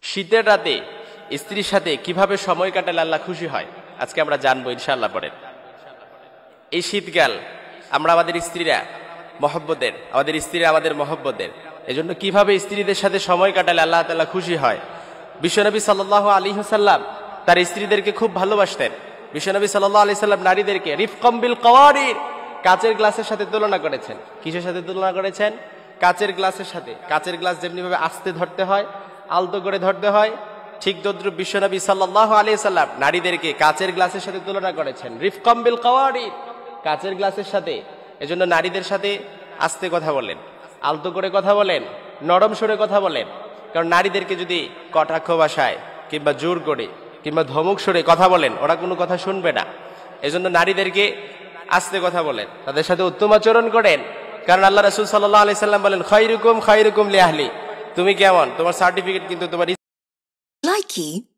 শীতের রাতে স্ত্রীর সাথে কিভাবে সময় কাটালে আল্লাহ খুশি হয় আজকে আমরা জানবো ইনশাআল্লাহ। পড়েন, এই শীতকাল আমরা আমাদের স্ত্রীরা আমাদের মহব্বতের, এজন্য কিভাবে স্ত্রীদের সাথে সময় কাটালে আল্লাহ তাআলা খুশি হয়। বিশ্বনবী সাল্লাল্লাহু আলাইহি ওয়াসাল্লাম তার স্ত্রীদেরকে খুব ভালোবাসতেন। বিশ্বনবী সাল্লাল্লাহু আলাইহি সাল্লাম নারীদেরকে রিফকাম বিল কাওয়ারির, কাচের গ্লাসের সাথে তুলনা করেছেন। কিসের সাথে তুলনা করেছেন? কাচের গ্লাসের সাথে। কাচের গ্লাস যেমনি ভাবে আস্তে ধরতে হয়, আলতো করে ধরতে হয়, ঠিক তদ্রুপ বিশ্বনবী সাল্লাল্লাহু আলাইহি সাল্লাম নারীদেরকে কাচের গ্লাসের সাথে তুলনা করেছেন, রিফকাম বিল কাওয়ারির, কাচের গ্লাসের সাথে। এজন্য নারীদের সাথে আস্তে কথা বলেন, আলতো করে কথা বলেন, নরম সুরে কথা বলেন। কারণ নারীদেরকে যদি কটাক্ষ ভাষায় কিংবা জোর করে কিংবা ধমক সুরে কথা বলেন, ওরা কোনো কথা শুনবে না। এজন্য নারীদেরকে আস্তে কথা বলেন, তাদের সাথে উত্তম আচরণ করেন। কারণ আল্লাহ রাসূল সাল্লাল্লাহু আলাইহি সাল্লাম বলেন, খায়রুকুম খায়রুকুম লিআহলি, তুমি কেমন, তোমার সার্টিফিকেট কিন্তু তোমার। Likey